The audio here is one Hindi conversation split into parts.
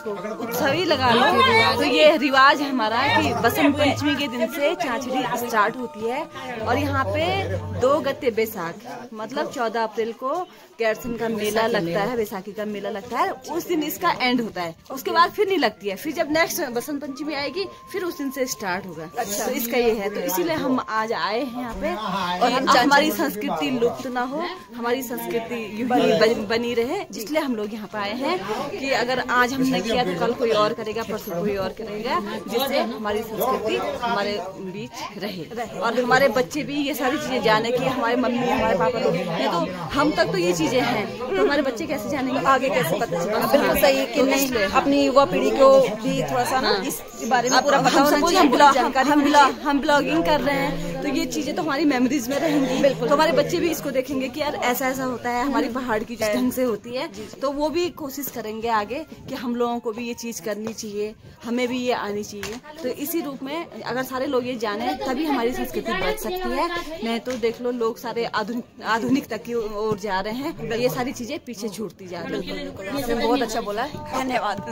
इसको उत्सव ही लगा लो। तो ये रिवाज है हमारा कि बसंत पंचमी के दिन से चांचड़ी स्टार्ट होती है और यहाँ पे 2 गते बैसाख मतलब 14 अप्रैल को गैरसन का मेला लगता है, बैसाखी का मेला लगता है, उस दिन इसका एंड होता है। उसके बाद फिर नहीं लगती है, फिर जब नेक्स्ट बसंत पंचमी आएगी फिर उस दिन से स्टार्ट होगा। तो इसका ये है, तो इसीलिए हम आज आए हैं यहाँ पे और हमारी संस्कृति लुप्त ना हो, हमारी संस्कृति बनी रहे, इसलिए हम लोग यहाँ पे आए हैं कि अगर आज हमने किया तो कल कोई और करेगा, परसों कोई और करेगा, जिससे हमारी संस्कृति हमारे बीच रहे और हमारे बच्चे भी ये सारी चीजें जाने कि हमारे मम्मी हमारे पापा लोग ये तो हम तक तो ये चीजें हैं, तो हमारे बच्चे कैसे जानेंगे, आगे कैसे पता चलेगा। बिल्कुल सही कि नहीं, अपनी युवा पीढ़ी को भी थोड़ा सा ना इस बारे में पूरा पता होना चाहिए। हम ब्लॉगिंग कर रहे हैं तो ये चीजें तो हमारी मेमोरीज में रहेंगी, तो हमारे बच्चे भी इसको देखेंगे कि यार ऐसा ऐसा होता है, हमारी पहाड़ की ढंग से होती है, तो वो भी कोशिश करेंगे आगे कि हम लोगों को भी ये चीज करनी चाहिए, हमें भी ये आनी चाहिए। तो इसी रूप में अगर सारे लोग ये जाने तभी हमारी संस्कृति बच सकती है, नहीं तो देख लो लोग सारे आधुनिकता की ओर जा रहे हैं, ये सारी चीजें पीछे छूटती जा रही है। बहुत अच्छा बोला, धन्यवाद।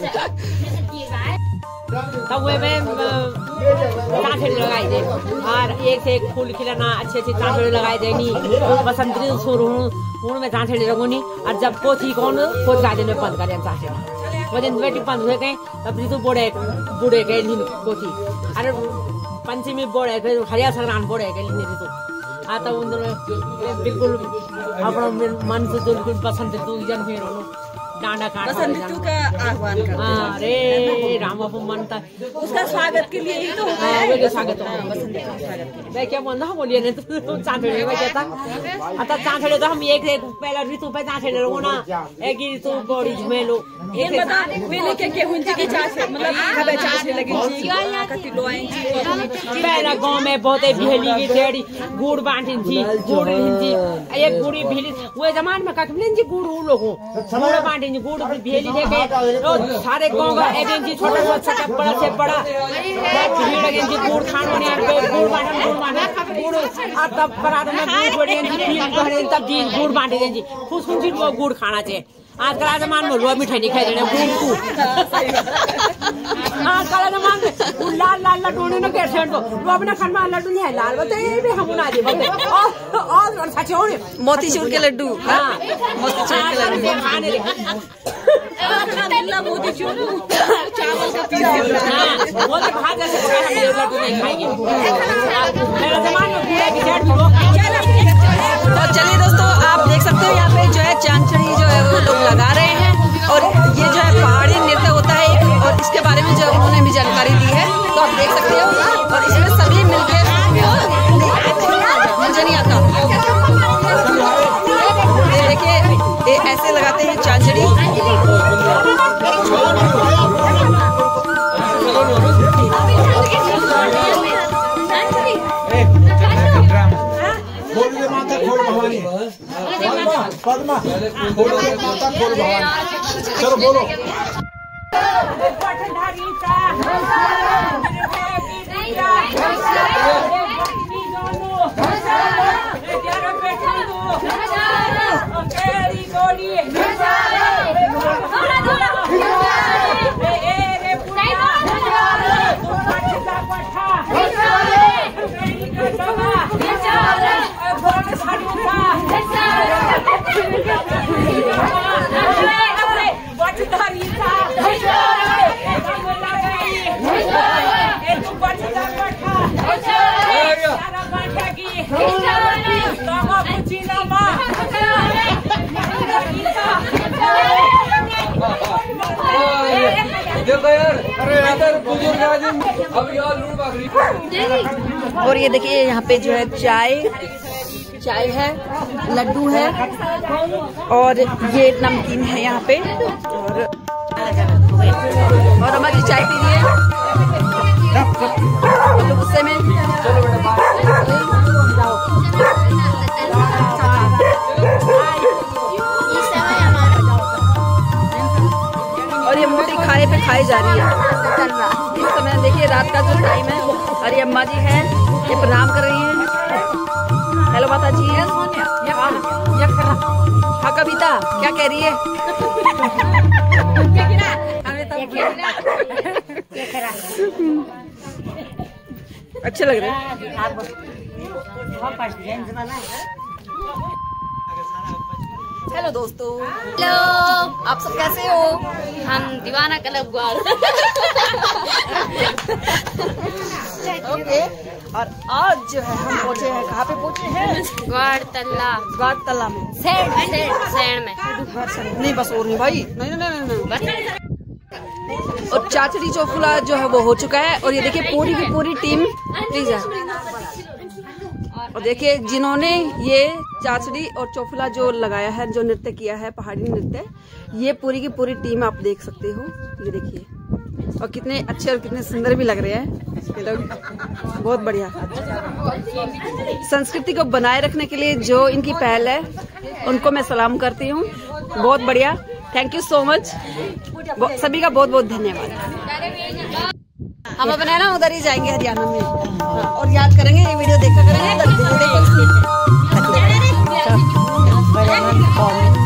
तब वे में चांचड़ी लगाई दे और एक से एक फूल खिलाना, अच्छे अच्छे चांचड़ी लगाई देनी, बसंत ऋतु शुरू हूँ में चांचड़ी लगूनी और जब पोथी कौन पोथ का दिन में बंद करें चांचड़ी वो दिन बेटी बंद हुए गए तब ऋतु बूढ़े गए पोथी अरे पंचमी बोड़े गए, हरिया संक्रांत बोड़े गए ऋतु आता उन बिल्कुल अपना मन से बिल्कुल बसंत ऋतु जन हुए डांडा बसंत ऋतु का आह्वान करते हैं। अरे राम बापू मनता उसका स्वागत के लिए ही तो है, स्वागत बसंत ऋतु स्वागत। मैं क्या बोलना बोलिए नहीं तो चांचड़ी में कहता आता चांचड़ी तो हम एक पहला ऋतु पे चांचड़ी रहो ना एक ही ऋतु बड़ी झमेलो एक बता पहले क्या हुंजी की चांचड़ी मतलब कब चांचड़ी लगी कति लोआएंगी। पहला गांव में बहुत बिहली की टेड़ी गुड़ बांटी थी, गुड़ हिंदी एक गुड़ी बिहली वो जमान में कटले जी गुड़ उन लोगों गुड़ बांटी गुड़ बिहली देके तो सारे गांव का एक छोटा सा बड़ा से बड़ा भीड़ जी गुड़ खानो ने गुड़ बांटा गुड़ और तब बरात में गुड़ बढ़िया जी पीन भरे तब जी गुड़ बांटे दें जी खुश खुशी वो गुड़ खाना चाहिए। आजकल जमान में लोग मिठाई नहीं खाई देने गुड़ को आजकल जमान में लाल लाल लड्डू ने कैसे तो लोग ना खाना लड्डू नहीं है लाल बताइए भी हम ना दे और सच हो मोतीचूर के लड्डू। हाँ मोतीचूर के लड्डू खाने मोतीचूर चावल का पीस वो तो भाग जैसे हम लड्डू नहीं खाएंगे मेरा जमान में पूरा बिचार भी तो चलिए दोस्तों आप देख सकते हो यहाँ पे जो है चांचड़ी जो है वो लोग लगा रहे हैं और ये जो है पहाड़ी नृत्य होता है और इसके बारे में जो उन्होंने भी जानकारी दी है तो आप देख सकते हो और इसमें सभी मिलकर मुझे नहीं आता देखिए ऐसे लगाते हैं चांचड़ी। पद्मा खोल माता खोल भवानी चलो बोलो और ये देखिए यहाँ पे जो है चाय है, लड्डू है और ये नमकीन है यहाँ पे और हमारी चाय पी रही है तो गुस्से में और ये मोटी खाए पे खाई जा रही है। इस समय देखिए रात का जो टाइम है और ये अम्मा जी है ये प्रणाम कर रही हैं। हेलो माता जी। हाँ कविता क्या कह रही है? अच्छे लग रहे हैं। हेलो दोस्तों, हेलो, आप सब कैसे हो? हम दीवाना क्लब ग्वाल। ओके, और आज जो है हम पहुंचे हैं, कहाँ पे पहुंचे हैं? ग्वाड़तला में। सैंड में। नहीं बस और नहीं भाई, नहीं। और चाचड़ी चौफुला जो है वो हो चुका है, और ये देखिए पूरी की पूरी टीम प्लीज है। और देखिए जिन्होंने ये चाचड़ी और चौफुला जो लगाया है, जो नृत्य किया है, पहाड़ी नृत्य, ये पूरी की पूरी टीम आप देख सकते हो। ये देखिए, और कितने अच्छे और कितने सुंदर भी लग रहे हैं ये लोग, बहुत बढ़िया। संस्कृति को बनाए रखने के लिए जो इनकी पहल है, उनको मैं सलाम करती हूँ। बहुत बढ़िया, थैंक यू सो मच, सभी का बहुत बहुत धन्यवाद। हम अपने ना उधर ही जाएंगे हरियाणा में, और याद करेंगे, ये वीडियो देखा करेंगे।